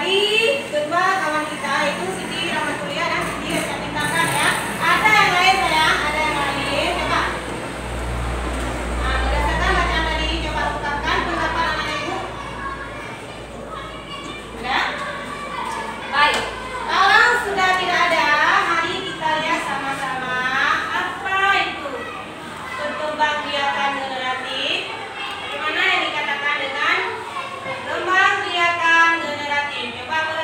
Tadi kedua kawan kita itu Siti Rahmatulia dan Siti Rizka Pintakan ya. Ada yang lain sayang? Ada yang lain? Coba. Nah, berdasarkan bacaan tadi coba ungkapkan pendapat anak ibu. Ada? Baik. Kalau sudah tidak ada, mari kita lihat sama-sama apa itu perkembangbiakan generatif. Bagaimana yang dikatakan dengan perkembangbiakan generatif? Coba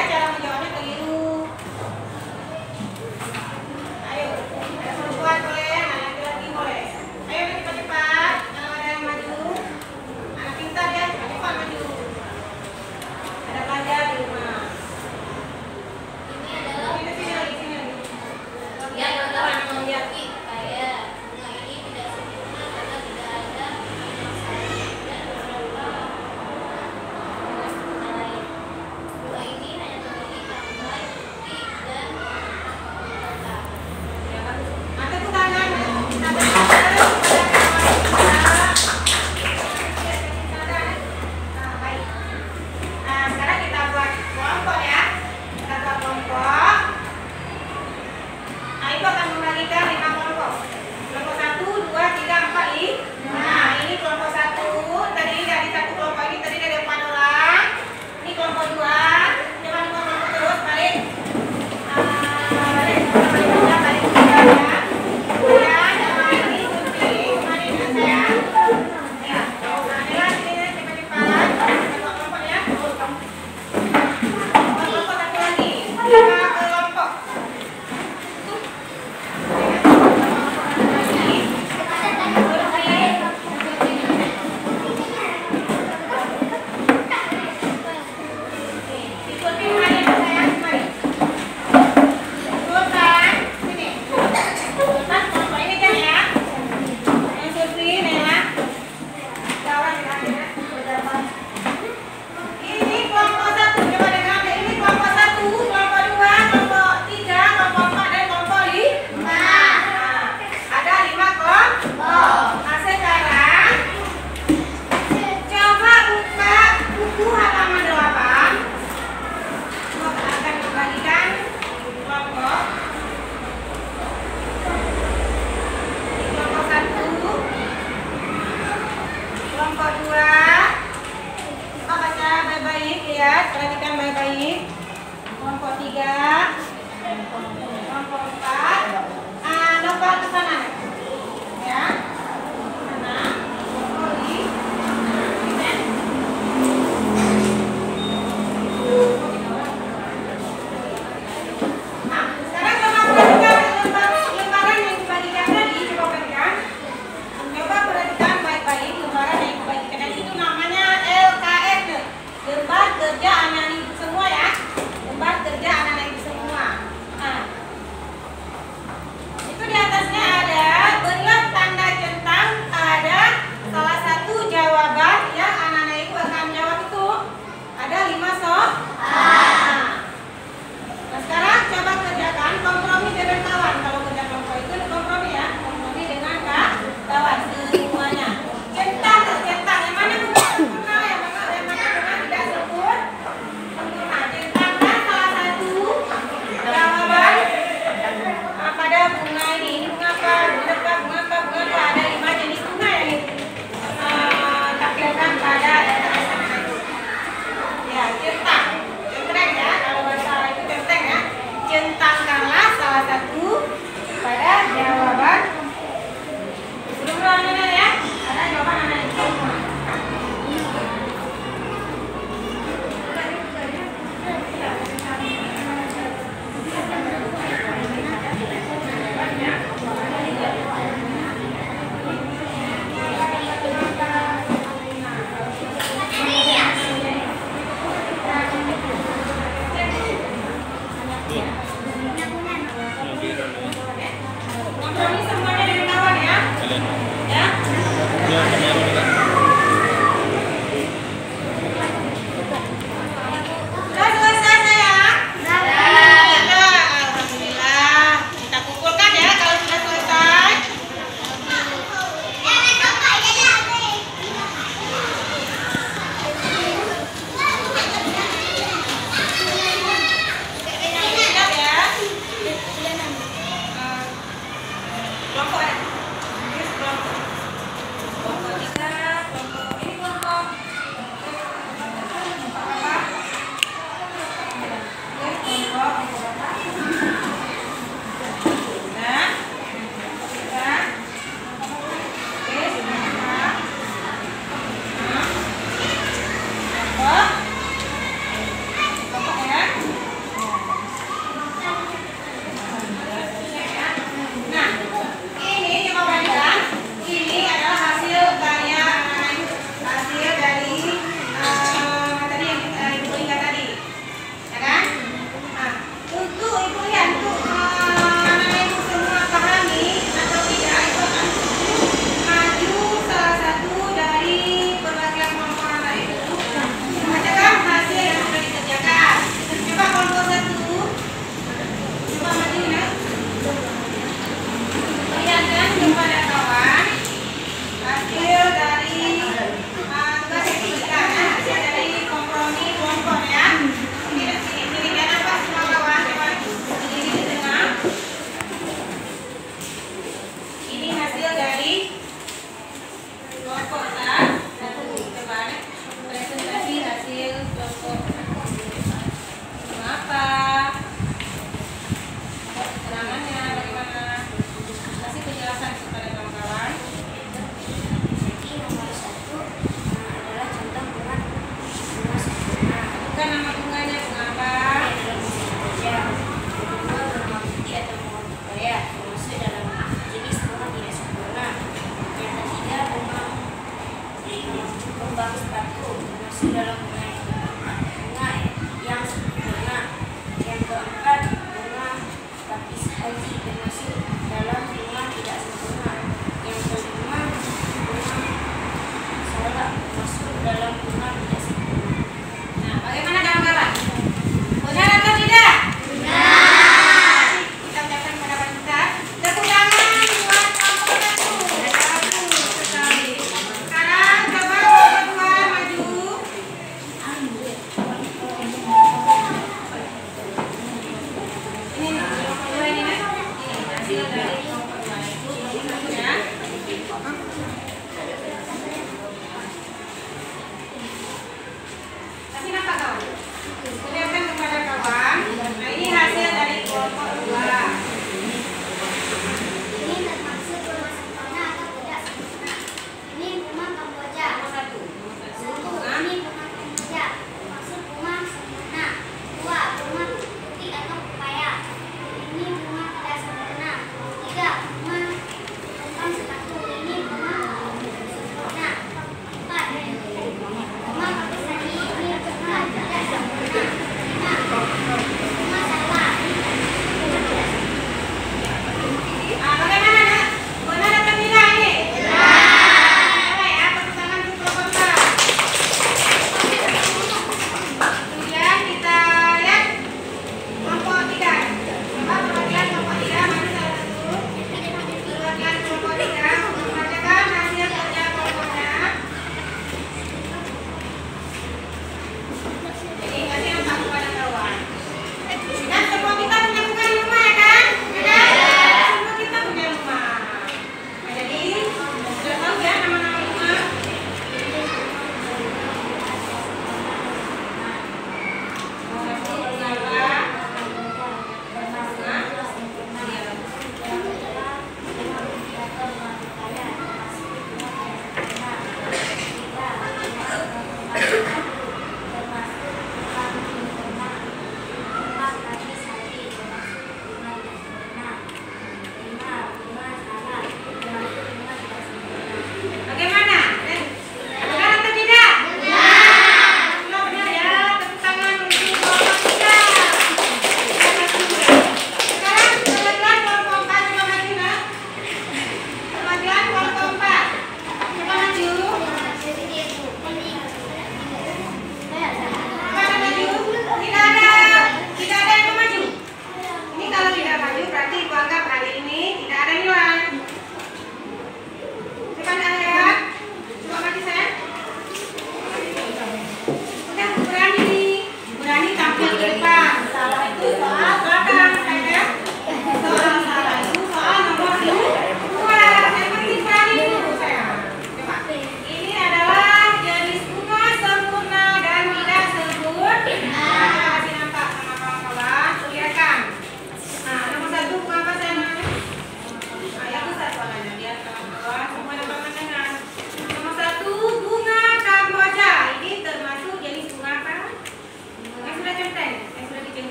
cara menjawabnya keliru. Ayo, ada perempuan boleh, anak laki-laki boleh. Ayo cepat-cepat, kalau ada yang maju, anak pintar ya, cepat maju. Ada pelajar di rumah. Ini adalah Sini lagi. yang adalah menjadi kayak bunga ini tidak sempurna karena tidak ada dan beberapa lain. Bunga ini hanya memiliki tangkai putih dan rata. Tepuk tangan. Baik. Nah, sekarang kita buat kelompok ya. Kita buat kelompok. Nah, ibu akan membagikan 5 kelompok. Kelompok 1, 2, 3, 4, 5. Nah, ini kelompok 1. Terdiri dari satu kelompok ini terdiri dari 4 orang. Ini kelompok 2. Coba kelompok terus balik. Balik ya. Ya, sama ini kunci. Mari saya. Ya. Nah, inilah sini cepat-cepat. Buat kelompok ya. Buat kelompok satu lagi. 5 kelompok. Perhatikan baik-baik. Kelompok 3, kelompok 4. Nomor ke sana. Ya. Sana. Nah, sekarang coba perhatikan lembaran yang dibagikan tadi. Coba perhatikan. Coba perhatikan baik-baik lembaran yang dibagikan tadi. Itu namanya LKS. Lembar kerja anak ibu semua ya. Lembar kerja anak ibu semua. Nah, itu di atasnya ada berilah tanda centang, ada salah satu jawaban yang anak ibu akan jawab itu. Ada 5 soal. Nah, sekarang coba kerjakan kompromi dengan kawan. Kalau kerja kelompok itu kompromi ya. Kompromi dengan kawan semuanya. Centang, yang mana sempurna, yang mana tidak sempurna. Centangkan salah satu jawaban pada bunga ini. Ini bunga apa? Bunga apa? Ada 5 jenis bunga ya ini. Tampilkan pada ya, centang. Centang ya, kalau bahasa itu centang ya. Centangkanlah salah satu pada jawaban. Sudah mulai ya. Ada jawaban anak itu semua. Kompromi semuanya dengan kawan ya. Ya. Sudah selesai sayang? Alhamdulillah. Kita kumpulkan ya kalau sudah selesai. Siap ya. Kelompok ada. Kelompok 3. Penanganannya bagaimana? Kasih penjelasan kepada kawan-kawan. Jadi nomor 1 adalah contoh bunga sempurna. Bukan nama bunganya, bunga apa? Kedua, bunga putih atau bunga pepaya termasuk dalam jenis bunga tidak sempurna. Yang ketiga, bunga kembang sepatu termasuk dalam bunga yang sempurna. Yang keempat, bunga lapis haji termasuk dalam bunga tidak sempurna. Yang kelima, bunga salak termasuk dalam bunga tidak sempurna. Nah, bagaimana kawan-kawan? Benar atau tidak? Benar. Kita ucapkan pada wanita. Tepuk tangan buat kelompok 1. Bagus sekali. Sekarang coba kelompok 2 maju. Ini nih, kelompok 2 ini nih. Ini hasilnya.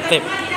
Step.